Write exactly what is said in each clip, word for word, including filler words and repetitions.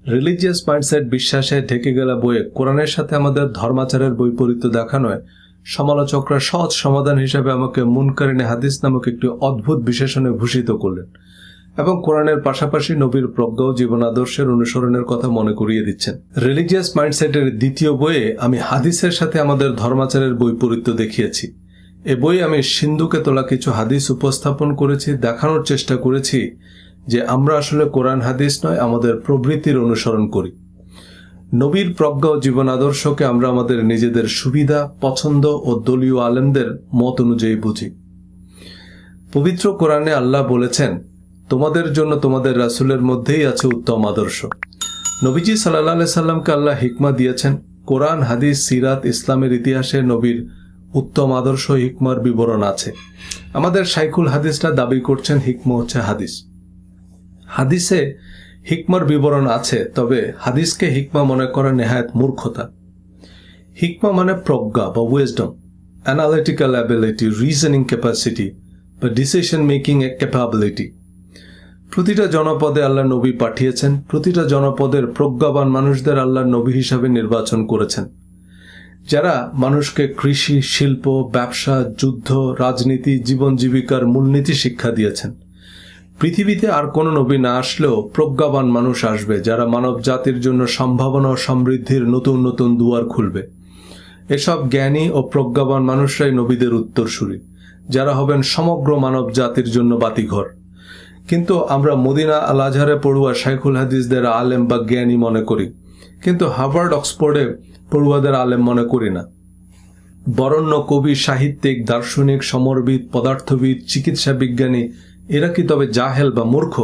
Religious mindset বিশ্বাসে ঢেকে গেলা বইয়ে কোরআনের সাথে আমাদের ধর্মাচারের বৈপরীত্য দেখানোয় সমালোচকরা সহজ সমাধান হিসেবে আমাকে মুনকারিনে হাদিস নামক একটি অদ্ভুত বিশেষণে ভূষিত করলেন এবং কোরআনের পাশাপাশি নবীর প্রজ্ঞা ও জীবন আদর্শের অনুসরণের কথা মনে করিয়ে দিচ্ছেন। রিলিজিয়াস মাইন্ডসেটের দ্বিতীয় বইয়ে আমি হাদিসের সাথে আমাদের ধর্মাচারের বৈপরীত্য দেখিয়েছি। এ বই আমি সিন্ধুকে তোলা কিছু হাদিস উপস্থাপন করেছি, দেখানোর চেষ্টা করেছি যে আমরা আসলে কোরআন হাদিস নয়, আমাদের প্রবৃত্তির অনুসরণ করি। নবীর প্রজ্ঞা ও জীবন আদর্শকে আমরা আমাদের নিজেদের সুবিধা, পছন্দ ও দলীয় আলেমদের মত অনুযায়ী বুঝি। পবিত্র কোরআনে আল্লাহ বলেছেন, তোমাদের জন্য তোমাদের রাসূলের মধ্যেই আছে উত্তম আদর্শ। নবীজি সাল্লাল্লাহু আলাইহি সাল্লামকে আল্লাহ হিকমা দিয়েছেন। কোরআন, হাদিস, সিরাত, ইসলামের ইতিহাসে নবীর উত্তম আদর্শ হিকমার বিবরণ আছে। আমাদের শাইখুল হাদিসরা দাবি করছেন হিকমা হচ্ছে হাদিস। হাদিসে হিকমার বিবরণ আছে, তবে হাদিসকে হিকমা মনে করা নেহায়েত মূর্খতা। হিকমা মানে প্রজ্ঞা বা wisdom, analytical ability, reasoning capacity বা ডিসিশন মেকিং ক্যাপাবিলিটি। প্রতিটা জনপদে আল্লাহ নবী পাঠিয়েছেন, প্রতিটা জনপদের প্রজ্ঞাবান মানুষদের আল্লাহ নবী হিসাবে নির্বাচন করেছেন, যারা মানুষকে কৃষি, শিল্প, ব্যবসা, যুদ্ধ, রাজনীতি, জীবন জীবিকার মূলনীতি শিক্ষা দিয়েছেন। পৃথিবীতে আর কোনো নবী না আসলেও প্রজ্ঞাবান মানুষ আসবে, যারা মানব জাতির জন্য সম্ভাবনা ও সমৃদ্ধির নতুন নতুন দুয়ার খুলবে। এসব জ্ঞানী ও প্রজ্ঞাবান মানুষরাই নবীদের উত্তরসূরি, যারা হবেন সমগ্র মানব জাতির জন্য বাতিঘর। কিন্তু আমরা মদিনা আল আজহারে পড়ুয়া শাইখুল হাদিসদের আলেম বা জ্ঞানী মনে করি, কিন্তু হার্ভার্ড, অক্সফোর্ডে পড়ুয়াদের আলেম মনে করি না। বরেণ্য কবি, সাহিত্যিক, দার্শনিক, সমরবিদ, পদার্থবিদ, চিকিৎসা বিজ্ঞানী এরা কি তবে জাহেল বা মূর্খ?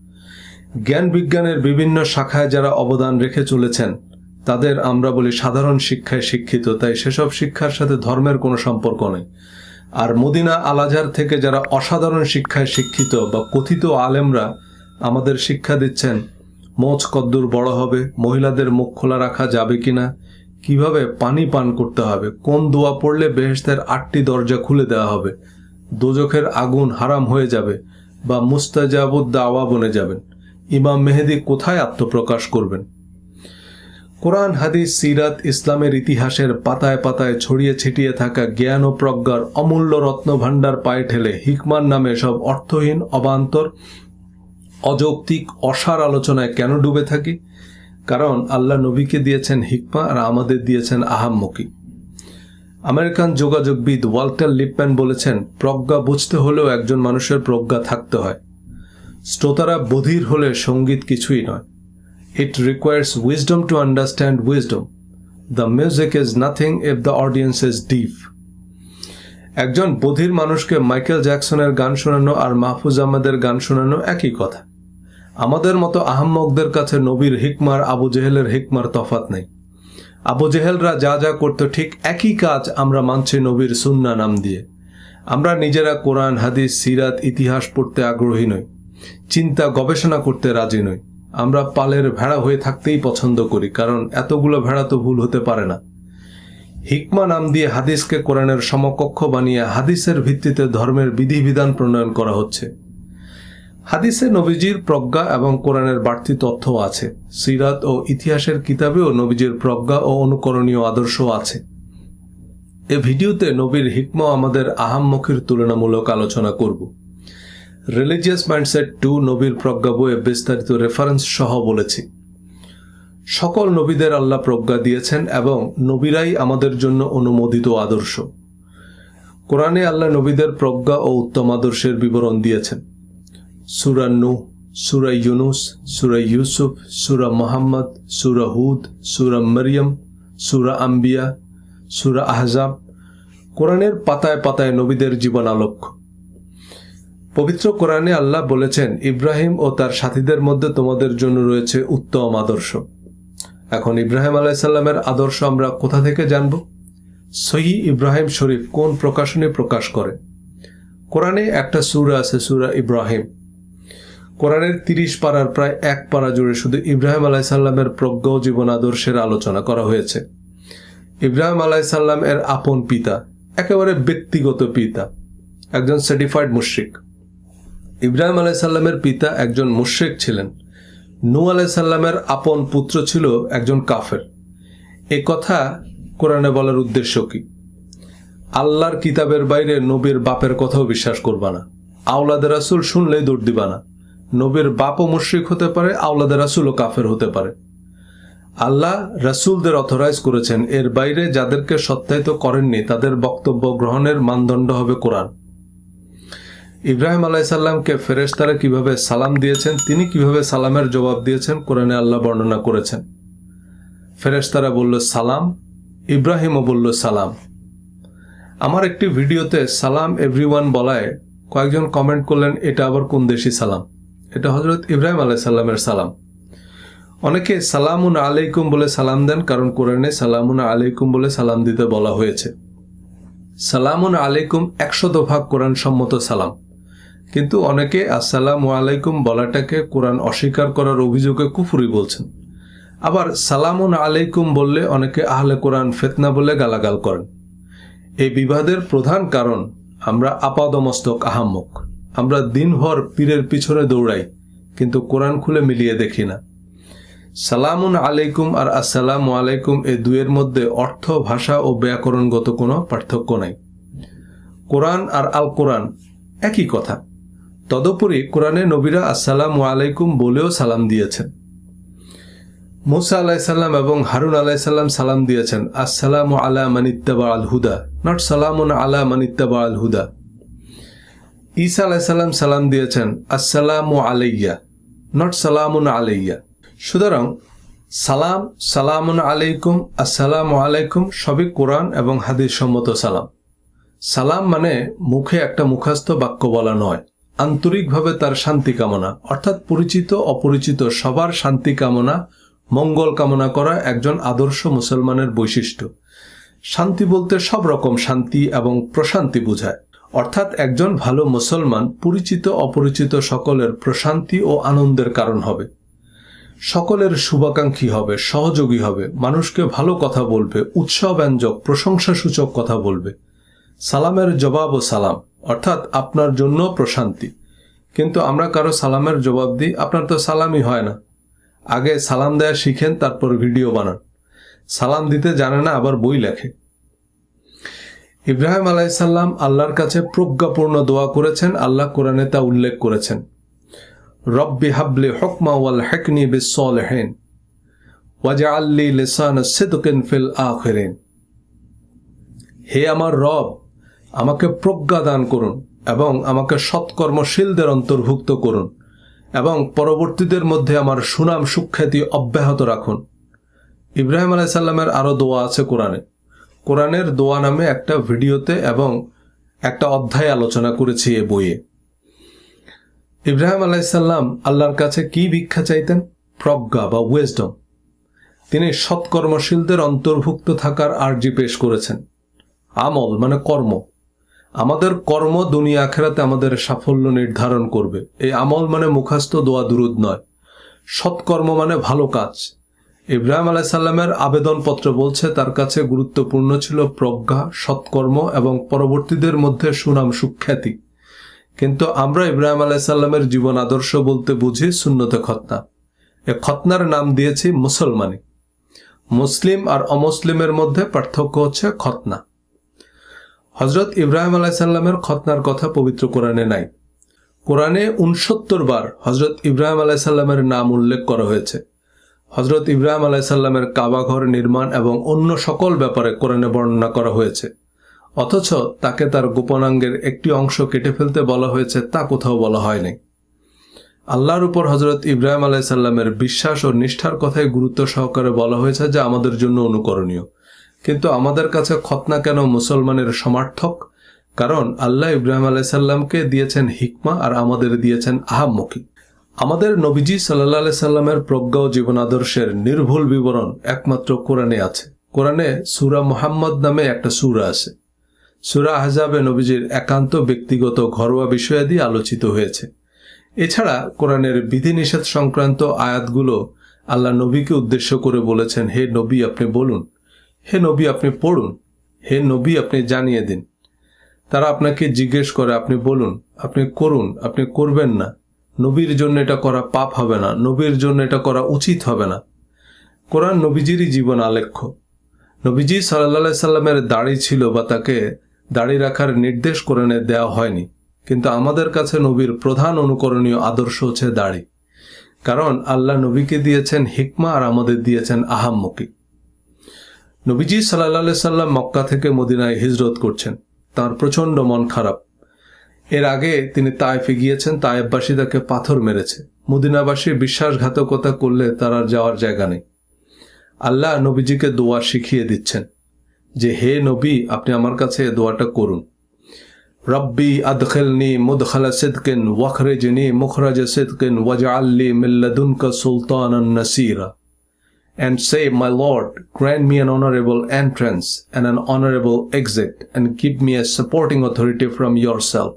জ্ঞান বিজ্ঞানের বিভিন্ন শাখায় যারা অবদান রেখে চলেছেন তাদের আমরা বলি সাধারণ শিক্ষায় শিক্ষিত, তাই সেসব শিক্ষার সাথে ধর্মের কোনো সম্পর্ক নেই। আর মদিনা আল আজহার থেকে যারা অসাধারণ শিক্ষায় শিক্ষিত বা কথিত আলেমরা আমাদের শিক্ষা দিচ্ছেন মোচ কদ্দুর বড় হবে, মহিলাদের মুখ খোলা রাখা যাবে কিনা, কিভাবে পানি পান করতে হবে, কোন দোয়া পড়লে বেহেশতের আটটি দরজা খুলে দেওয়া হবে, দোজখের আগুন হারাম হয়ে যাবে বা মুস্তাজাবুদ দাওয়া বনে যাবেন, ইমাম মেহেদী কোথায় আত্মপ্রকাশ করবেন। কোরআন, হাদিস, সিরাত, ইসলামের ইতিহাসের পাতায় পাতায় ছড়িয়ে ছিটিয়ে থাকা জ্ঞান ও প্রজ্ঞার অমূল্য রত্ন ভাণ্ডার পায়ে ঠেলে হিকমার নামে সব অর্থহীন, অবান্তর, অযৌক্তিক, অসার আলোচনায় কেন ডুবে থাকি? কারণ আল্লাহ নবীকে দিয়েছেন হিকমা আর আমাদের দিয়েছেন আহাম্মকি। আমেরিকান যোগাযোগবিদ ওয়াল্টার লিপম্যান বলেছেন, প্রজ্ঞা বুঝতে হলেও একজন মানুষের প্রজ্ঞা থাকতে হয়। শ্রোতারা বধির হলে সঙ্গীত কিছুই নয়। It requires wisdom to understand wisdom. The music is nothing if the audience is deaf. একজন বধির মানুষকে মাইকেল জ্যাকসনের গান শোনানো আর মাহফুজ আহমেদের গান শোনানো একই কথা। আমাদের মতো আহাম্মকদের কাছে নবীর হিকমার আবু জেহেলের হিকমার তফাৎ নেই। আবু জেহেলরা যা যা করত ঠিক একই কাজ আমরা মানছি নবীর সুন্নাহ নাম দিয়ে। আমরা নিজেরা কোরআন, হাদিস, সিরাত, ইতিহাস পড়তে আগ্রহী নই, চিন্তা গবেষণা করতে রাজি নই। আমরা পালের ভেড়া হয়ে থাকতেই পছন্দ করি, কারণ এতগুলো ভেড়া তো ভুল হতে পারে না। হিকমা নাম দিয়ে হাদিসকে কোরআনের সমকক্ষ বানিয়ে হাদিসের ভিত্তিতে ধর্মের বিধিবিধান প্রণয়ন করা হচ্ছে। হাদিসে নবীজির প্রজ্ঞা এবং কোরআনের বাড়তি তথ্য আছে। সিরাত ও ইতিহাসের কিতাবেও নবীজির প্রজ্ঞা ও অনুকরণীয় আদর্শ আছে। এ ভিডিওতে নবীর হিকমা আমাদের আহাম্মকির তুলনামূলক আলোচনা করব। রিলিজিয়াস মাইন্ডসেট টু নবীর প্রজ্ঞা বইয়ে বিস্তারিত রেফারেন্স সহ বলেছি, সকল নবীদের আল্লাহ প্রজ্ঞা দিয়েছেন এবং নবীরাই আমাদের জন্য অনুমোদিত আদর্শ। কোরআনে আল্লাহ নবীদের প্রজ্ঞা ও উত্তম আদর্শের বিবরণ দিয়েছেন। সূরা নূহ, সূরা ইউনুস, সূরা ইউসুফ, সূরা মুহাম্মদ, সূরা হুদ, সূরা মরিয়ম, সূরা আম্বিয়া, সূরা আহজাব। কোরআনের পাতায় পাতায় নবীদের জীবন আলোক্য। পবিত্র কোরআনে আল্লাহ বলেছেন, ইব্রাহিম ও তার সাথীদের মধ্যে তোমাদের জন্য রয়েছে উত্তম আদর্শ। এখন ইব্রাহিম আলাইহিস সালামের আদর্শ আমরা কোথা থেকে জানব? সহিহ ইব্রাহিম শরীফ কোন প্রকাশনী প্রকাশ করে? কোরআনে একটা সূরা আছে, সূরা ইব্রাহিম। কোরআনের তিরিশ পারার প্রায় এক পারা জুড়ে শুধু ইব্রাহিম আলাইহিস সালামের প্রজ্ঞা ও জীবন আদর্শের আলোচনা করা হয়েছে। ইব্রাহিম আলাইহিস সালাম এর আপন পিতা, একেবারে ব্যক্তিগত পিতা, একজন সার্টিফাইড মুশরিক। ইব্রাহিম আলাইহিস সালামের পিতা একজন মুশরিক ছিলেন। নূহ আলাইহিস সালামের আপন পুত্র ছিল একজন কাফের। এ কথা কোরআনে বলার উদ্দেশ্য কি? আল্লাহর কিতাবের বাইরে নবীর বাপের কথাও বিশ্বাস করবা না। আওলাদে রাসূল শুনলেই দৌড় দিবা না। নবীর বাপও মুশরিক হতে পারে, আওলাদে রাসূলও কাফের হতে পারে। আল্লাহ রাসূলদের অথরাইজ করেছেন, এর বাইরে যাদেরকে সত্যায়িত করেননি তাদের বক্তব্য গ্রহণের মানদণ্ড হবে কোরআন। ইব্রাহিম আলাইহিস সালামকে ফেরেশতারা কিভাবে সালাম দিয়েছেন, তিনি কিভাবে সালামের জবাব দিয়েছেন কোরআনে আল্লাহ বর্ণনা করেছেন। ফেরেশতারা বলল সালাম, ইব্রাহিমও বলল সালাম। আমার একটি ভিডিওতে সালাম এভরিওয়ান বলায় কয়েকজন কমেন্ট করলেন, এটা আবার কোন দেশি সালাম? এটা হযরত ইব্রাহিম আলাইহিস সালামের সালাম। অনেকে সালামুন আলাইকুম বলে সালাম দেন, কারণ কোরআনে সালামুন আলাইকুম বলে সালাম দিতে বলা হয়েছে। সালামুন আলাইকুম একশত ভাগ কোরআন সম্মত সালাম, কিন্তু অনেকে আসসালামু আলাইকুম বলাটাকে কোরআন অস্বীকার করার অভিযোগে কুফরি বলছেন। আবার সালামুন আলাইকুম বললে অনেকে আহলে কোরআন ফিতনা বলে গালাগাল করেন। এই বিবাদের প্রধান কারণ আমরা আপাদমস্তক আহাম্মক। আমরা দিনভর পীরের পিছনে দৌড়াই, কিন্তু কোরআন খুলে মিলিয়ে দেখি না। সালামুন আলাইকুম আর আসসালামু আলাইকুম এই দুয়ের মধ্যে অর্থ, ভাষা ও ব্যাকরণগত কোনো পার্থক্য নাই। কোরআন আর আল কোরআন একই কথা। তদুপরি কোরআনে নবীরা আসসালামু আলাইকুম বলেও সালাম দিয়েছেন। মুসা আলাইহিস সালাম এবং হারুন আলাইহিস সালাম সালাম দিয়েছেন আসসালামু আলা মান ইত্তাবা আল হুদা, নট সালামুন আলা মান ইত্তাবা আল হুদা। ঈসা আলাইহিস সালাম সালাম দিয়েছেন আসসালামু আলাইয়া, নট সালামুন আলাইয়া। সুতরাং সালাম, সালামুন আলাইকুম, আসসালামু আলাইকুম সবই কোরআন এবং হাদিস সম্মত সালাম। সালাম মানে মুখে একটা মুখস্থ বাক্য বলা নয়, আন্তরিকভাবে তার শান্তি কামনা, অর্থাৎ পরিচিত অপরিচিত সবার শান্তি কামনা, মঙ্গল কামনা করা একজন আদর্শ মুসলমানের বৈশিষ্ট্য। শান্তি বলতে সব রকম শান্তি এবং প্রশান্তি বোঝায়, অর্থাৎ একজন ভালো মুসলমান পরিচিত অপরিচিত সকলের প্রশান্তি ও আনন্দের কারণ হবে, সকলের শুভাকাঙ্ক্ষী হবে, সহযোগী হবে, মানুষকে ভালো কথা বলবে, উৎসাহব্যঞ্জক প্রশংসাসূচক কথা বলবে। সালামের জবাব ও সালাম, অর্থাৎ আপনার জন্য প্রশান্তি। কিন্তু আমরা কারো সালামের জবাব দিই, আপনার তো সালামই হয় না। আগে সালাম দেয়া শিখেন, তারপর ভিডিও বানান। সালাম দিতে জানে না, আবার বই লেখে। ইব্রাহিম আলাইহিস সালাম আল্লাহর কাছে প্রজ্ঞাপূর্ণ দোয়া করেছেন, আল্লাহ কোরআনে তা উল্লেখ করেছেন। রব্বি হাবলি হুকমা ওয়াল হিকনি বিস-সালিহিন ওয়াজআল লি লিসানা সিদকিন ফিল আখিরিন। হে আমার রব, আমাকে প্রজ্ঞা দান করুন এবং আমাকে সৎকর্মশীলদের অন্তর্ভুক্ত করুন এবং পরবর্তীদের মধ্যে আমার সুনাম সুখ্যাতি অব্যাহত রাখুন। ইব্রাহিম আলাইহিস সালামের আরো দোয়া আছে কোরআনে। কোরআনের দোয়া নামে একটা ভিডিওতে এবং একটা অধ্যায় আলোচনা করেছি এ বইয়ে। ইব্রাহিম আলাইহিস সালাম আল্লাহর কাছে কি ভিক্ষা চাইতেন? প্রজ্ঞা বা উইজডম। তিনি সৎকর্মশীলদের অন্তর্ভুক্ত থাকার আরজি পেশ করেছেন। আমল মানে কর্ম। আমাদের কর্ম দুনিয়া আখিরাতে আমাদের সাফল্য নির্ধারণ করবে। এই আমল মানে মুখস্থ দোয়া দুরুদ নয়। সৎকর্ম মানে ভালো কাজ। ইব্রাহিম আলাইহিস সালামের আবেদনপত্র বলছে তার কাছে গুরুত্বপূর্ণ ছিল প্রজ্ঞা, সৎকর্ম এবং পরবর্তীদের মধ্যে সুনাম সুখ্যাতি। কিন্তু আমরা ইব্রাহিম আলাইহিস সালামের জীবন আদর্শ বলতে বুঝি সুন্নতে খতনা। এ খতনার নাম দিয়েছি মুসলমানি। মুসলিম আর অমুসলিমের মধ্যে পার্থক্য হচ্ছে খতনা। হযরত ইব্রাহিম আলাইহিস সালামের খতনার কথা পবিত্র কোরআনে নাই। কোরআনে উনসত্তর বার হযরত ইব্রাহিম আলাইহিস সালামের নাম উল্লেখ করা হয়েছে। হযরত ইব্রাহিম আলাইহিস সালামের কাবাঘর নির্মাণ এবং অন্য সকল ব্যাপারে কোরআনে বর্ণনা করা হয়েছে, অথচ তাকে তার গোপনাঙ্গের একটি অংশ কেটে ফেলতে বলা হয়েছে তা কোথাও বলা হয়নি। আল্লাহর উপর হযরত ইব্রাহিম আলাইহিস সালামের বিশ্বাস ও নিষ্ঠার কথাই গুরুত্ব সহকারে বলা হয়েছে, যা আমাদের জন্য অনুকরণীয়। কিন্তু আমাদের কাছে খতনা কেন মুসলমানের সমার্থক? কারণ আল্লাহ ইব্রাহিম আলাইহিস সালামকে দিয়েছেন হিকমা আর আমাদের দিয়েছেন আহাম্মকি। আমাদের নবীজি সাল্লাল্লাহু আলাইহি সাল্লামের প্রজ্ঞা ও জীবন আদর্শের নির্ভুল বিবরণ একমাত্র কোরআনে আছে। কোরআনে সূরা মুহাম্মদ নামে একটা সূরা আছে। সূরা আহজাবে নবীজির একান্ত ব্যক্তিগত ঘরোয়া বিষয়াদি আলোচিত হয়েছে। এছাড়া কোরআনের বিধিনিষেধ সংক্রান্ত আয়াতগুলো আল্লাহ নবীকে উদ্দেশ্য করে বলেছেন, হে নবী আপনি বলুন, হে নবী আপনি পড়ুন, হে নবী আপনি জানিয়ে দিন। তারা আপনাকে জিজ্ঞেস করে, আপনি বলুন, আপনি করুন, আপনি করবেন না, নবীর জন্য এটা করা পাপ হবে না, নবীর জন্য এটা করা উচিত হবে না। কোরআন নবীজিরই জীবন আলেখ্য। নবীজি সাল্লাল্লাহু সাল্লামের দাড়ি ছিল বা তাকে দাড়ি রাখার নির্দেশ কোরআনে দেওয়া হয়নি, কিন্তু আমাদের কাছে নবীর প্রধান অনুকরণীয় আদর্শ হচ্ছে দাড়ি। কারণ আল্লাহ নবীকে দিয়েছেন হিকমা আর আমাদের দিয়েছেন আহাম্মকি। নবীজি সাল্লাল্লাহু সাল্লাম মক্কা থেকে মদিনায় হিজরত করছেন, তার প্রচণ্ড মন খারাপ। এর আগে তিনি তায়েফে গিয়েছেন, তায়েফবাসী তাকে পাথর মেরেছে। মদিনাবাসী বিশ্বাসঘাতকতা করলে তার আর যাওয়ার জায়গা নেই। আল্লাহ নবীজিকে দোয়া শিখিয়ে দিচ্ছেন যে হে নবী, আপনি আমার কাছে এই দোয়াটা করুন, রব্বি আদখিলনি মুদখালা সিদকিন ওয়াখরিজনি মুখরাজা সিদকিন ওয়াজআলনি মিন লাদুনকা সুলতানান নাসীরা। And say, my Lord, grant me an honorable entrance and an honorable exit, and give me a supporting authority from yourself.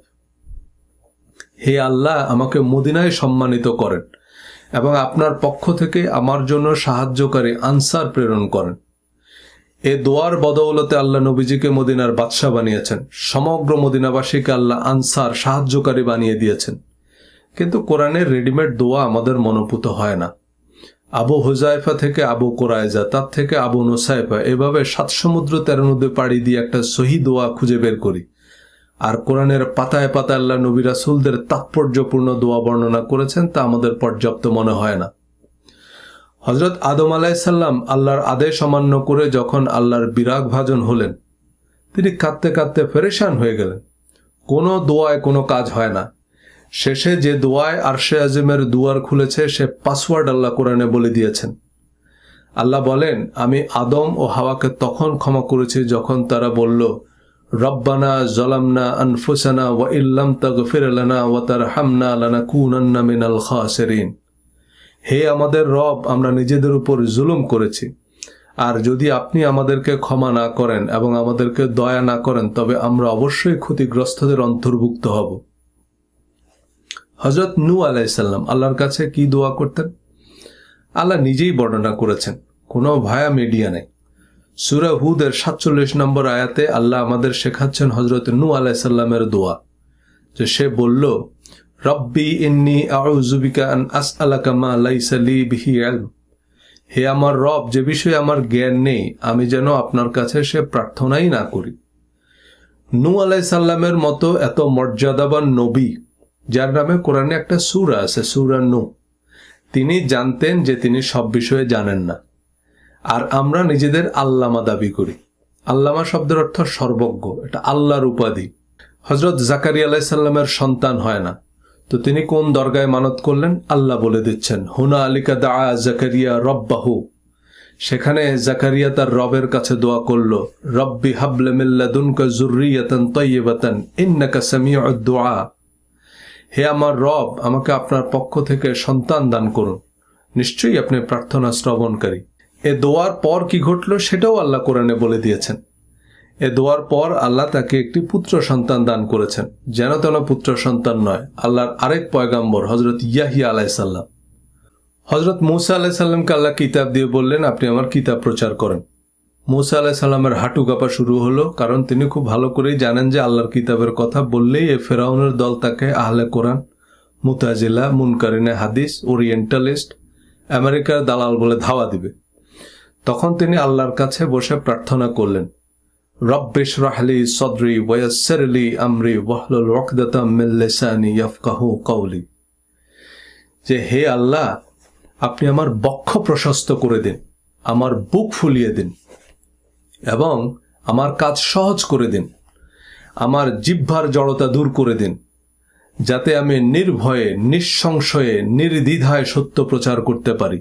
হে আল্লাহ, আমাকে মদিনায় সম্মানিত করেন এবং আপনার পক্ষ থেকে আমার জন্য সাহায্যকারী আনসার প্রেরণ করেন। এ দোয়ার বদৌলতে আল্লাহ নবীজিকে মদিনার বাদশাহ বানিয়েছেন। সমগ্র মদিনাবাসীকে আল্লাহ আনসার সাহায্যকারী বানিয়ে দিয়েছেন। কিন্তু কোরআনের রেডিমেড দোয়া আমাদের মনোপুত হয় না। আবু হুজাইফা থেকে আবু কোরাইজা, তার থেকে আবু নুসাইফা, এভাবে সাত সমুদ্র তেরো নদী পাড়ি দিয়ে একটা সহি দোয়া খুঁজে বের করি। আর কোরআনের পাতায় পাতায় আল্লাহ নবী রাসূলদের তাৎপর্যপূর্ণ দোয়া বর্ণনা করেছেন, তা আমাদের পর্যাপ্ত মনে হয় না। হযরত আদম আলাইহিস সালাম আল্লাহর আদেশ অমান্য করে যখন আল্লাহর বিরাগ ভাজন হলেন, তিনি কাঁদতে কাঁদতে পেরেশান হয়ে গেলেন। কোনো দোয়ায় কোনো কাজ হয় না। শেষে যে দোয়ায় আরশে আজিমের দুয়ার খুলেছে সে পাসওয়ার্ড আল্লাহ কোরআনে বলে দিয়েছেন। আল্লাহ বলেন, আমি আদম ও হাওয়াকে তখন ক্ষমা করেছি যখন তারা বলল, রব্বানা যালামনা আনফুসানা ওয়া ইল্লাম তাগফির লানা ওয়া তারহামনা লানাকুনান্না মিনাল খাসিরিন। হে আমাদের রব, আমরা নিজেদের উপর জুলুম করেছি, আর যদি আপনি আমাদেরকে ক্ষমা না করেন এবং আমাদেরকে দয়া না করেন তবে আমরা অবশ্যই ক্ষতিগ্রস্তদের অন্তর্ভুক্ত হব। হযরত নূহ আলাইহিস সালাম আল্লাহর কাছে কি দোয়া করতেন আল্লাহ নিজেই বর্ণনা করেছেন, কোনো ভায়া মিডিয়া নেই। সূরা হুদের সাতচল্লিশ নম্বর আয়াতে আল্লাহ আমাদের শেখাচ্ছেন হযরত নূহ আলাইহিস সালামের দোয়া, যে সে বলল, রব্বি ইন্নী আউযু বিকা আন আসআলাকা মা লাইসা লি বিহি ইলম। হে আমার রব, যে বিষয়ে আমার জ্ঞান নেই আমি যেন আপনার কাছে সে প্রার্থনাই না করি। নূহ আলাইহিস সালামের মতো এত মর্যাদাবান নবী, যার নামে কোরআনে একটা সূরা আছে, সূরা নূহ, তিনি জানতেন যে তিনি সব বিষয়ে জানেন না। আর আমরা নিজেদের আল্লামা দাবি করি। আল্লামা শব্দের অর্থ সর্বজ্ঞ, এটা আল্লাহর উপাধি। হযরত জাকারিয়া আলাইহিস সালামের সন্তান হয় না, তো তিনি কোন দরগায় মানত করলেন আল্লাহ বলে দিচ্ছেন, হুনা আলিকা দাআ জাকারিয়া রব্বাহু। সেখানে জাকারিয়া তার রবের কাছে দোয়া করল, রব্বি হাবলি মিন লাদুনকা যুররিয়াতান তাইয়্যিবাতান ইন্নাকা সামিউদ দুআ। হে আমার রব, আমাকে আপনার পক্ষ থেকে সন্তান দান করুন, নিশ্চয়ই আপনি প্রার্থনা শ্রবণকারী। এ দোয়ার পর কি ঘটল সেটাও আল্লাহ কোরআনে বলে দিয়েছেন। এ দোয়ার পর আল্লাহ তাকে একটি পুত্র সন্তান দান করেছেন, যেন তেন পুত্র সন্তান নয়, আল্লাহর আরেক পয়গাম্বর হযরত ইয়াহিয়া আলাইহিস সালাম। হযরত মূসা আলাইহিস সালামকে আল্লাহ কিতাব দিয়ে বললেন, আপনি আমার কিতাব প্রচার করেন। মূসা আলাইহিস সালামের হাঁটু কাঁপা শুরু হলো, কারণ তিনি খুব ভালো করেই জানেন যে আল্লাহর কিতাবের কথা বললেই এ ফেরাউনের দল তাকে আহলে কোরআন, মুতাজিলা, মুনকারিনে হাদিস, ওরিয়েন্টালিস্ট, আমেরিকার দালাল বলে ধাওয়া দিবে। তখন তিনি আল্লাহর কাছে বসে প্রার্থনা করলেন, রব্বি ইশরাহ লি সাদরি ওয়া ইয়াসসির লি আমরি ওয়াহলুল উকদাতাম মিন লিসানি ইয়াফকাহু কওলি। যে হে আল্লাহ, আপনি আমার বক্ষ প্রশস্ত করে দিন, আমার বুক ফুলিয়ে দিন এবং আমার কাজ সহজ করে দিন, আমার জিহ্বার জড়তা দূর করে দিন, যাতে আমি নির্ভয়ে, নিঃসংশয়ে, নির্দ্বিধায় সত্য প্রচার করতে পারি,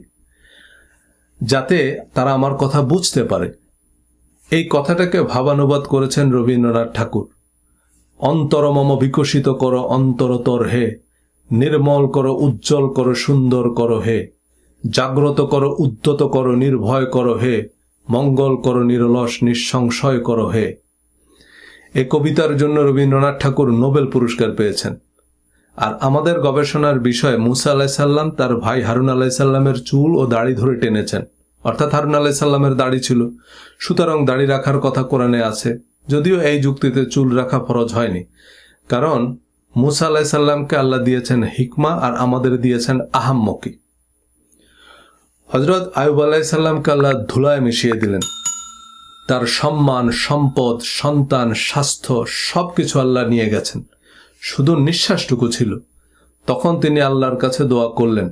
যাতে তারা আমার কথা বুঝতে পারে। এই কথাটাকে ভাবানুবাদ করেছেন রবীন্দ্রনাথ ঠাকুর। অন্তরমম বিকশিত করো অন্তরতর হে, নির্মল করো উজ্জ্বল করো সুন্দর করো হে, জাগ্রত করো উদ্যত করো নির্ভয় করো হে, মঙ্গল করো নিরলস নিঃসংশয় করো হে। এই কবিতার জন্য রবীন্দ্রনাথ ঠাকুর নোবেল পুরস্কার পেয়েছেন। আর আমাদের গবেষণার বিষয়, মূসা আলাইহিস সালাম তার ভাই হারুন আলাইহিস সালামের চুল ও দাড়ি ধরে টেনেছেন, অর্থাৎ হারুন আলাইহিস সালামের দাড়ি ছিল, সুতরাং দাড়ি রাখার কথা কোরআনে আছে, যদিও এই যুক্তিতে চুল রাখা ফরজ হয়নি, কারণ মুসা আলাইহিস সালামকে আল্লাহ দিয়েছেন হিকমা আর আমাদের দিয়েছেন আহাম্মকি। হযরত আইয়ুব আলাইহিস সালামকে আল্লাহ ধুলায় মিশিয়ে দিলেন। তার সম্মান, সম্পদ, সন্তান, স্বাস্থ্য সবকিছু আল্লাহ নিয়ে গেছেন, শুধু নিঃশ্বাসটুকু ছিল। তখন তিনি আল্লাহর কাছে দোয়া করলেন।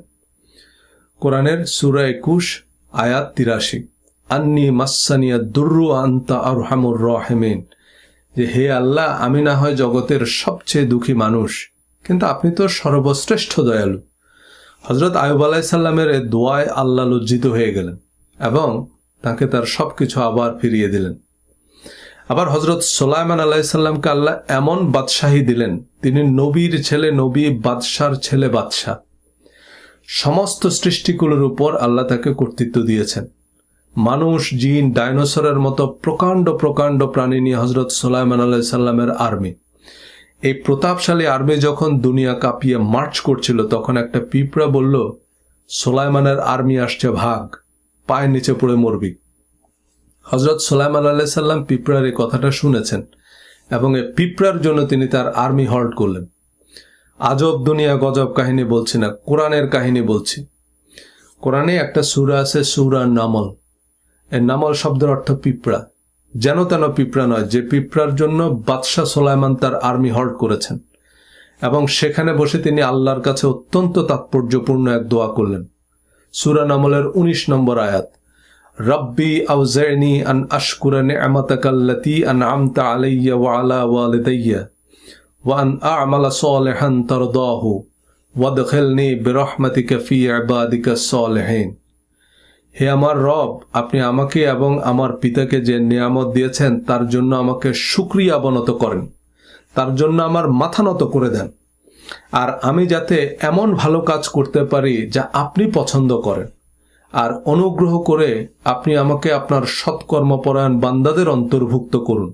কোরআনের সূরা একুশ আয়াত তিরাশি, আন্নি মাসসানিয়া দুররু আনতা আরহামুর রাহিমিন, যে হে আল্লাহ, আমি না হয় জগতের সবচেয়ে দুঃখী মানুষ, কিন্তু আপনি তো সর্বশ্রেষ্ঠ দয়ালু। হযরত আইয়ুব আলাইহিস সালামের এই দোয়ায় আল্লাহ লজ্জিত হয়ে গেলেন এবং তাকে তার সবকিছু আবার ফিরিয়ে দিলেন। আবার হযরত সুলাইমান আলাইহিস সালামকে আল্লাহ এমন বাদশাহী দিলেন, তিনি নবীর ছেলে নবী, বাদশার ছেলে বাদশাহ। সমস্ত সৃষ্টিগুলোর উপর আল্লাহ তাকে কর্তৃত্ব দিয়েছেন। মানুষ, জিন, ডাইনোসরের মতো প্রকাণ্ড প্রকাণ্ড প্রাণী নিয়ে হযরত সুলাইমান আলাইহিস সালামের আর্মি। এই প্রতাপশালী আর্মি যখন দুনিয়া কাঁপিয়ে মার্চ করছিল, তখন একটা পিঁপড়া বলল, সুলাইমানের আর্মি আসছে, ভাগ, পায়ের নিচে পড়ে মরবি। হযরত সুলাইমান আলাইহিস সালাম পিঁপড়ার এই কথাটা শুনেছেন এবং এই পিঁপড়ার জন্য তিনি তার আর্মি হল্ট করলেন। আজব দুনিয়া গজব কাহিনী বলছি না, কোরআনের কাহিনী বলছি। কোরআনে একটা সূরা আছে, সূরা নামল। এই নামল শব্দের অর্থ পিঁপড়া, যেন তেন পিঁপড়া নয়, যে পিঁপড়ার জন্য বাদশাহ সুলাইমান তার আর্মি হল্ট করেছেন। এবং সেখানে বসে তিনি আল্লাহর কাছে অত্যন্ত তাৎপর্যপূর্ণ এক দোয়া করলেন। সূরা নামলের উনিশ নম্বর আয়াত, রব্বি আউজি'নি আন আশকুরা নি'মাতাকাল্লাতী আন'আমতা আলাইয়া ওয়া আলা ওয়ালিদাইয়া ওয়া আন আ'মালা সালিহান তারদাহু ওয়াদখিলনি বিরহমাতিকা ফি ইবাদিকাস সালিহিন। হে আমার রব, আপনি আমাকে এবং আমার পিতাকে যে নিয়ামত দিয়েছেন তার জন্য আমাকে শুকরিয়া অবনত করেন, তার জন্য আমার মাথা নত করে দেন, আর আমি যাতে এমন ভালো কাজ করতে পারি যা আপনি পছন্দ করেন, আর অনুগ্রহ করে আপনি আমাকে আপনার সৎকর্মপরায়ণ বান্দাদের অন্তর্ভুক্ত করুন।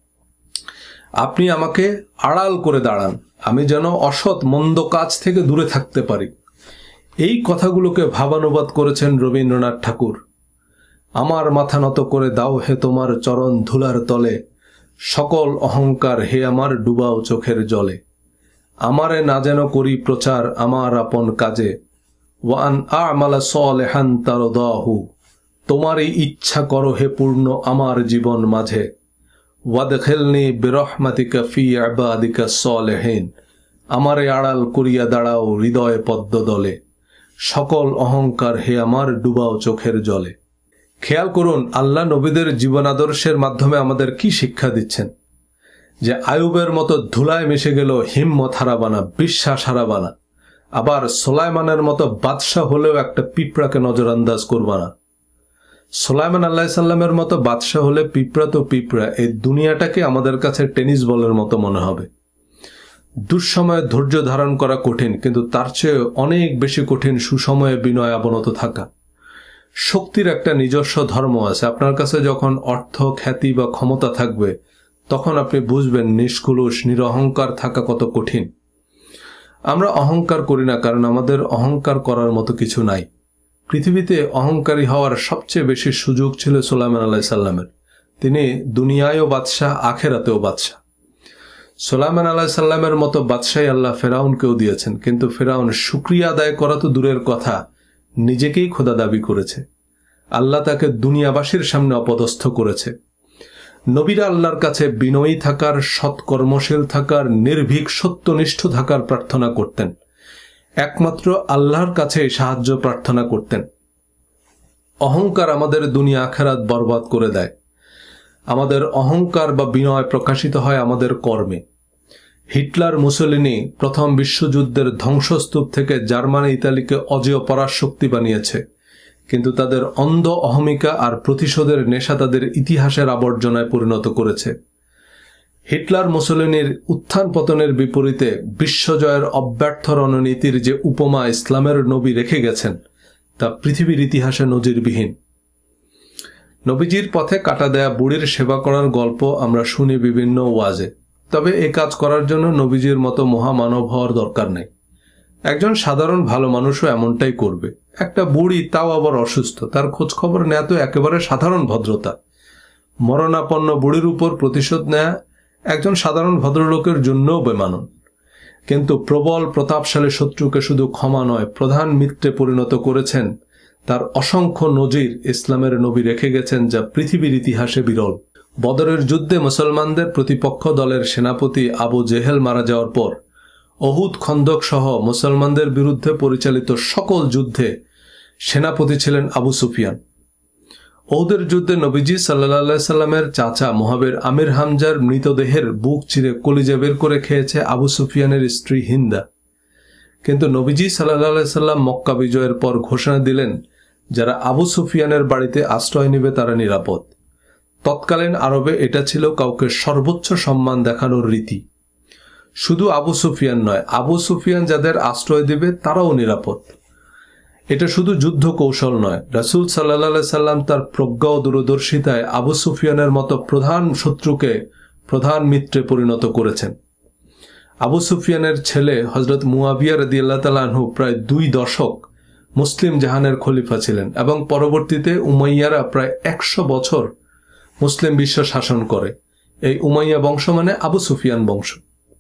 আপনি আমাকে আড়াল করে দাঁড়ান, আমি যেন অসৎ মন্দ কাজ থেকে দূরে থাকতে পারি। এই কথাগুলোকে ভাবানুবাদ করেছেন রবীন্দ্রনাথ ঠাকুর। আমার মাথা নত করে দাও হে তোমার চরণ ধুলার তলে, সকল অহংকার হে আমার ডুবাও চোখের জলে। আমারে না যেন করি প্রচার আমার আপন কাজে, ওয়ান আ'মালা সালিহান তারদাহু, তোমারই ইচ্ছা করো হে পূর্ণ আমার জীবন মাঝে। ওয়াদখিলনি বিরহমাতিকা ফি ইবাদিকা সালিহিন, আমারে আড়াল করিয়া দাঁড়াও হৃদয় পদ্ম দলে, সকল অহংকার হে আমার ডুবাও চোখের জলে। খেয়াল করুন আল্লাহ নবীদের জীবনাদর্শের মাধ্যমে আমাদের কি শিক্ষা দিচ্ছেন, যে আয়ুবের মতো ধুলায় মিশে গেল হিম্মত হারাবানা, বিশ্বাস হারাবানা। আবার সুলাইমানের মতো বাদশাহ হলেও একটা পিঁপড়াকে নজরান্দাজ করবানা। সুলাইমান আলাইহিস সালামের মতো বাদশাহ হলে পিঁপড়া তো পিঁপড়া, এই দুনিয়াটাকে আমাদের কাছে টেনিস বলের মতো মনে হবে। দুঃসময়ে ধৈর্য ধারণ করা কঠিন, কিন্তু তার চেয়ে অনেক বেশি কঠিন সুসময়ে বিনয় অবনত থাকা। শক্তির একটা নিজস্ব ধর্ম আছে। আপনার কাছে যখন অর্থ, খ্যাতি বা ক্ষমতা থাকবে, তখন আপনি বুঝবেন নিষ্কুলুষ নিরহংকার থাকা কত কঠিন। আমরা অহংকার করি না, কারণ আমাদের অহংকার করার মতো কিছু নাই। পৃথিবীতে অহংকারী হওয়ার সবচেয়ে বেশি সুযোগ ছিল সুলাইমান আলাইহিস সালামের। তিনি দুনিয়ায়ও বাদশাহ, আখেরাতেও বাদশাহ। সুলাইমান আলাইহিস সালামের মতো বাদশাহী আল্লাহ ফেরাউনকেও দিয়েছেন, কিন্তু ফেরাউন শুকরিয়া আদায় করা তো দূরের কথা, নিজেকেই খোদা দাবি করেছে। আল্লাহ তাকে দুনিয়াবাসীর সামনে অপদস্থ করেছে। নবীরা আল্লাহর কাছে বিনয়ী থাকার, সৎকর্মশীল থাকার, নির্ভীক সত্যনিষ্ঠ থাকার প্রার্থনা করতেন। একমাত্র আল্লাহর কাছে সাহায্য প্রার্থনা করতেন। অহংকার আমাদের দুনিয়া আখেরাত বরবাদ করে দেয়। আমাদের অহংকার বা বিনয় প্রকাশিত হয় আমাদের কর্মে। হিটলার, মুসোলিনি প্রথম বিশ্বযুদ্ধের ধ্বংসস্তূপ থেকে জার্মানি ইতালিকে অজেয় পরাশক্তি বানিয়েছে, কিন্তু তাদের অন্ধ অহমিকা আর প্রতিশোধের নেশা তাদের ইতিহাসের আবর্জনায় পরিণত করেছে। হিটলার, মুসোলিনির উত্থান পতনের বিপরীতে বিশ্বজয়ের অব্যর্থ রণনীতির যে উপমা ইসলামের নবী রেখে গেছেন, তা পৃথিবীর ইতিহাসে নজিরবিহীন। নবীজির পথে কাটা দেয়া বুড়ির সেবা করার গল্প আমরা শুনি বিভিন্ন ওয়াজে। তবে এ কাজ করার জন্য নবীজির মতো মহামানব হওয়ার দরকার নেই। একজন সাধারণ ভালো মানুষও এমনটাই করবে। একটা বুড়ি, তাও আবার অসুস্থ, তার খোঁজ খবর নেওয়া তো একেবারে সাধারণ ভদ্রতা। মরণাপন্ন বুড়ির উপর প্রতিশোধ নেয়া একজন সাধারণ ভদ্রলোকের জন্যও বেমানন। কিন্তু প্রবল প্রতাপশালী শত্রুকে শুধু ক্ষমা নয়, প্রধান মিত্রে পরিণত করেছেন। তার অসংখ্য নজির ইসলামের নবী রেখে গেছেন, যা পৃথিবীর ইতিহাসে বিরল। বদরের যুদ্ধে মুসলমানদের প্রতিপক্ষ দলের সেনাপতি আবু জেহেল মারা যাওয়ার পর উহুদ, খন্দক সহ মুসলমানদের বিরুদ্ধে পরিচালিত সকল যুদ্ধে সেনাপতি ছিলেন আবু সুফিয়ান। উহুদের যুদ্ধে নবীজি সাল্লাল্লাহু সাল্লামের চাচা মুহাবের আমির হামজার মৃতদেহের বুক চিরে কলিজা বের করে খেয়েছে আবু সুফিয়ানের স্ত্রী হিন্দা। কিন্তু নবীজি সাল্লাল্লাহু সাল্লাম মক্কা বিজয়ের পর ঘোষণা দিলেন, যারা আবু সুফিয়ানের বাড়িতে আশ্রয় নেবে তারা নিরাপদ। তৎকালীন আরবে এটা ছিল কাউকে সর্বোচ্চ সম্মান দেখানোর রীতি। শুধু আবু সুফিয়ান নয়, আবু সুফিয়ান যাদের আশ্রয় দেবে তারাও নিরাপদ। এটা শুধু যুদ্ধ কৌশল নয়, রাসূল সাল্লাল্লাহু সাল্লাম তার প্রজ্ঞা ও দূরদর্শিতায় আবু সুফিয়ানের মতো প্রধান শত্রুকে প্রধান মিত্রে পরিণত করেছেন। আবু সুফিয়ানের ছেলে হযরত মুয়াবিয়া রাদিয়াল্লাহু তাআলা আনহু প্রায় দুই দশক মুসলিম জাহানের খলিফা ছিলেন এবং পরবর্তীতে উমাইয়ারা প্রায় একশো বছর মুসলিম বিশ্ব শাসন করে। এই উমাইয়া বংশ মানে আবু সুফিয়ান বংশ।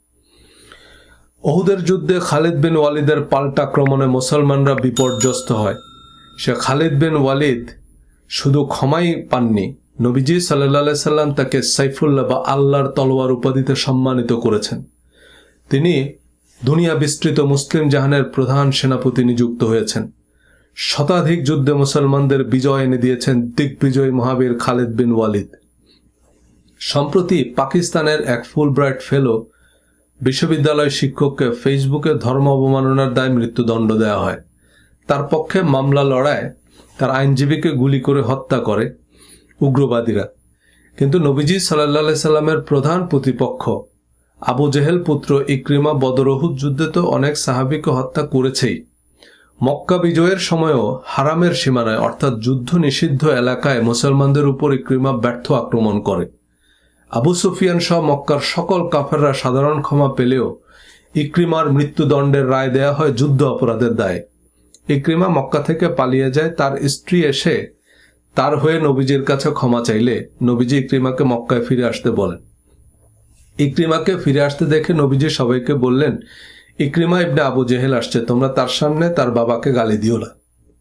উহুদের যুদ্ধে খালিদ বিন ওয়ালিদের পাল্টা আক্রমণে মুসলমানরা বিপর্যস্ত হয়। সে খালিদ বিন ওয়ালিদ শুধু ক্ষমাই পাননি, নবীজি সাল্লাল্লাহু আলাইহি সাল্লাম তাকে সাইফুল্লাহ বা আল্লাহর তলোয়ার উপাধিতে সম্মানিত করেছেন। তিনি দুনিয়া বিস্তৃত মুসলিম জাহানের প্রধান সেনাপতি নিযুক্ত হয়েছেন। শতাধিক যুদ্ধে মুসলমানদের বিজয় এনে দিয়েছেন দিগ্বিজয়ী মহাবীর খালিদ বিন ওয়ালিদ। সম্প্রতি পাকিস্তানের এক ফুলব্রাইট ফেলো বিশ্ববিদ্যালয় শিক্ষককে ফেসবুকে ধর্ম অবমাননার দায়ে মৃত্যুদণ্ড দেওয়া হয়। তার পক্ষে মামলা লড়ায় তার আইনজীবীকে গুলি করে হত্যা করে উগ্রবাদীরা। কিন্তু নবীজি সাল্লাল্লাহু আলাইহি সাল্লামের প্রধান প্রতিপক্ষ আবু জেহেল পুত্র ইকরিমা বদর উহুদ যুদ্ধে তো অনেক সাহাবীকে হত্যা করেছেই। মক্কা বিজয়ের সময়ও হারামের সীমানায় অর্থাৎ যুদ্ধ নিষিদ্ধ এলাকায় মুসলমানদের উপর ইকরিমা ব্যর্থ আক্রমণ করে। আবু সুফিয়ান সহ মক্কার সকল কাফেররা সাধারণ ক্ষমা পেলেও ইকরিমার মৃত্যুদণ্ডের রায় দেয়া হয় যুদ্ধ অপরাধের দায়ে। ইকরিমা মক্কা থেকে পালিয়ে যায়। তার স্ত্রী এসে তার হয়ে নবীজির কাছে ক্ষমা চাইলে নবীজি ইকরিমাকে মক্কায় ফিরে আসতে বলেন। ইকরিমাকে ফিরে আসতে দেখে নবীজি সবাইকে বললেন, ইকরিমা ইবনে আবু জেহেল আসছে, তোমরা তার সামনে তার বাবাকে গালি দিও না।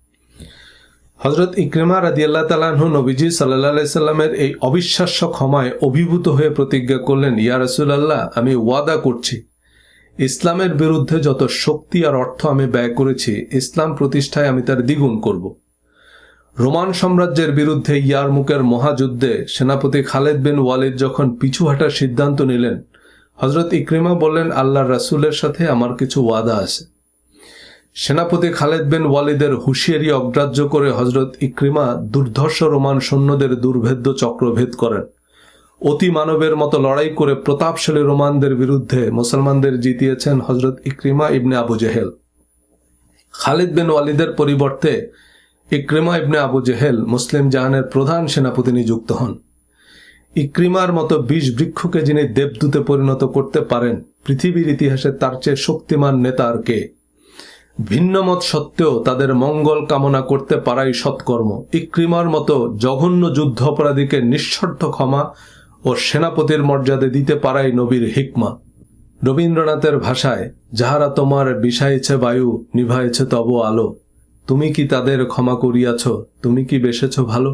হযরত ইকরিমা রাদিয়াল্লাহু তাআলা আনহু নবীজি সাল্লাল্লাহু আলাইহি সাল্লামের এই অবিশ্বাস্য ক্ষমায় অভিভূত হয়ে প্রতিজ্ঞা করলেন, ইয়া রাসূলুল্লাহ, আমি ওয়াদা করছি ইসলামের বিরুদ্ধে যত শক্তি আর অর্থ আমি ব্যয় করেছি, ইসলাম প্রতিষ্ঠায় আমি তার দ্বিগুণ করব। রোমান সাম্রাজ্যের বিরুদ্ধে ইয়ারমুকের মহাযুদ্ধে সেনাপতি খালিদ বিন ওয়ালিদ যখন পিছু হাঁটার সিদ্ধান্ত নিলেন, হযরত ইকরিমা বললেন, আল্লাহর রাসূলের সাথে আমার কিছু ওয়াদা আছে। সেনাপতি খালিদ বিন ওয়ালিদের হুঁশিয়ারি অগ্রাহ্য করে হযরত ইকরিমা দুর্ধর্ষ রোমান সৈন্যদের দুর্ভেদ্য চক্রভেদ করেন। অতি মানবের মতো লড়াই করে প্রতাপশালী রোমানদের বিরুদ্ধে মুসলমানদের জিতিয়েছেন হযরত ইকরিমা ইবনে আবু জেহেল। খালিদ বিন ওয়ালিদের পরিবর্তে ইকরিমা ইবনে আবু জেহেল মুসলিম জাহানের প্রধান সেনাপতি নিযুক্ত হন। ইকরিমার মতো বিষ বৃক্ষকে যিনি দেবদূতে পরিণত করতে পারেন, পৃথিবীর ইতিহাসে তার চেয়ে শক্তিমান নেতা আর কে? ভিন্নমত সত্ত্বেও তাদের মঙ্গল কামনা করতে পারাই সৎকর্ম। ইকরিমার মতো জঘন্য যুদ্ধ অপরাধীকে নিঃশর্ত ক্ষমা ও সেনাপতির মর্যাদা দিতে পারাই নবীর হিকমা। রবীন্দ্রনাথের ভাষায়, যাহারা তোমার বিষাইছে বায়ু, নিভাইছে তব আলো, তুমি কি তাদের ক্ষমা করিয়াছ, তুমি কি বেসেছ ভালো?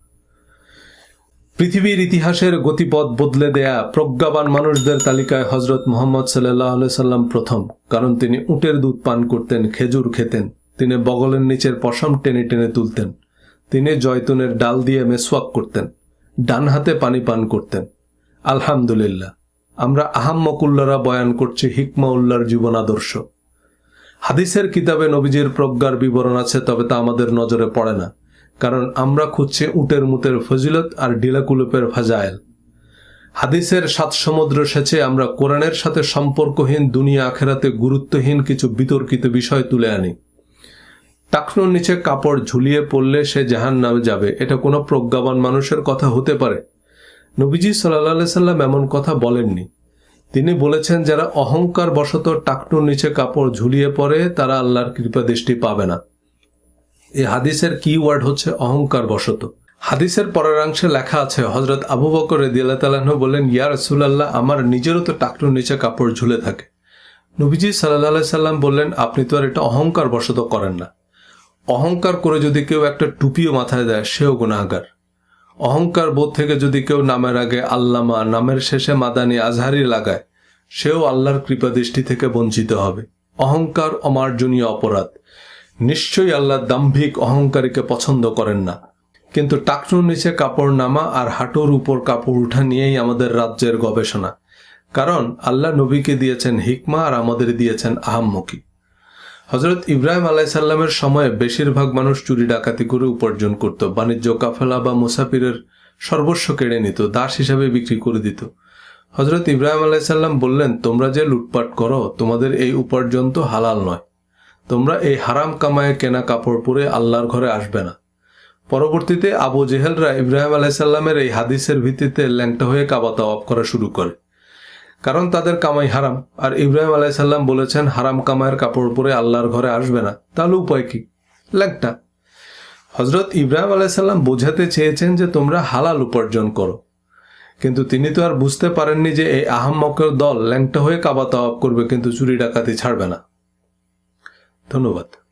পৃথিবীর ইতিহাসের গতিপথ বদলে দেয়া প্রজ্ঞাবান মানুষদের তালিকায় হযরত মুহাম্মদ সাল্লাল্লাহু আলাইহি সাল্লাম প্রথম। কারণ তিনি উটের দুধ পান করতেন, খেজুর খেতেন, তিনি বগলের নিচের পশম টেনে টেনে তুলতেন, তিনি জয়তুনের ডাল দিয়ে মেসওয়াক করতেন, ডান হাতে পানি পান করতেন। আলহামদুলিল্লাহ, আমরা আহাম্মকুল্লারা বয়ান করছি হিকমা উল্লাহর জীবন আদর্শ। হাদিসের কিতাবে নবীজির প্রজ্ঞার বিবরণ আছে, তবে তা আমাদের নজরে পড়ে না, কারণ আমরা খুঁজছি উটের মুতের ফজিলত আর ডিলাকুলুপের ফাজাইল। হাদিসের সাত সমুদ্র সেচে আমরা কোরআনের সাথে সম্পর্কহীন দুনিয়া আখেরাতে গুরুত্বহীন কিছু বিতর্কিত বিষয় তুলে আনি। টাকনুর নিচে কাপড় ঝুলিয়ে পড়লে সে জাহান্নামে যাবে, এটা কোনো প্রজ্ঞাবান মানুষের কথা হতে পারে? নবীজি সাল্লাল্লাহু আলাইহি সাল্লাম এমন কথা বলেননি। তিনি বলেছেন, যারা অহংকার বশত টাকনুর নিচে কাপড় ঝুলিয়ে পড়ে তারা আল্লাহর কৃপা দৃষ্টি পাবে না। এই হাদিসের কি ওয়ার্ড হচ্ছে অহংকার বশত। হাদিসের পরের অংশে লেখা আছে, হযরত আবু বকর রাদিয়াল্লাহু তাআলা আনহু বলেন, ইয়া রাসূলুল্লাহ, আমার নিজেরও তো টাকনুর নিচে কাপড় ঝুলে থাকে। নবীজি সাল্লাল্লাহু আলাইহি সাল্লাম বললেন, আপনি তো আর এটা অহংকার বশত করেন না। অহংকার করে যদি কেউ একটা টুপিও মাথায় দেয়, সেও গুনাহগার। অহংকার বোধ থেকে যদি কেউ নামের আগে আল্লামা, নামের শেষে মাদানী, আজহারি লাগায়, সেও আল্লাহর কৃপাদৃষ্টি থেকে বঞ্চিত হবে। অহংকার অমার্জনীয় অপরাধ। নিশ্চয়ই আল্লাহ দাম্ভিক অহংকারীকে পছন্দ করেন না। কিন্তু টাকনুর নিচে কাপড় নামা আর হাঁটুর উপর কাপড় উঠা নিয়েই আমাদের রাজ্যের গবেষণা। কারণ আল্লাহ নবীকে দিয়েছেন হিকমা আর আমাদের দিয়েছেন আহাম্মকি। হজরত ইব্রাহিম আলাইহিস সালামের সময়ে বেশিরভাগ মানুষ চুরি ডাকাতি করে উপার্জন করত, বাণিজ্য কাফেলা বা মুসাফিরের সর্বস্ব কেড়ে নিত, দাস হিসাবে বিক্রি করে দিত। হজরত ইব্রাহিম আলাইহিস সালাম বললেন, তোমরা যে লুটপাট করো, তোমাদের এই উপার্জন তো হালাল নয়। তোমরা এই হারাম কামায়ে কেনা কাপড় পরে আল্লাহর ঘরে আসবে না। পরবর্তীতে আবু জেহেলরা ইব্রাহিম আলাইহিস সালামের এই হাদিসের ভিত্তিতে ল্যাংটা হয়ে কাবা তাওয়াফ করা শুরু করে, কারণ তাদের কামাই হারাম। আর ইব্রাহিম আলাইহিস সালাম বলেছেন, হারাম কামায়ের কাপড় পরে আল্লাহর ঘরে আসবে না, তাহলে উপায় কি? ল্যাংটা। হজরত ইব্রাহিম আলাইহিস সালাম বোঝাতে চেয়েছেন যে তোমরা হালাল উপার্জন করো, কিন্তু তিনি তো আর বুঝতে পারেননি যে এই আহাম্মকের দল ল্যাংটা হয়ে কাবা তাওয়াফ করবে কিন্তু চুরি ডাকাতি ছাড়বে না। ধন্যবাদ।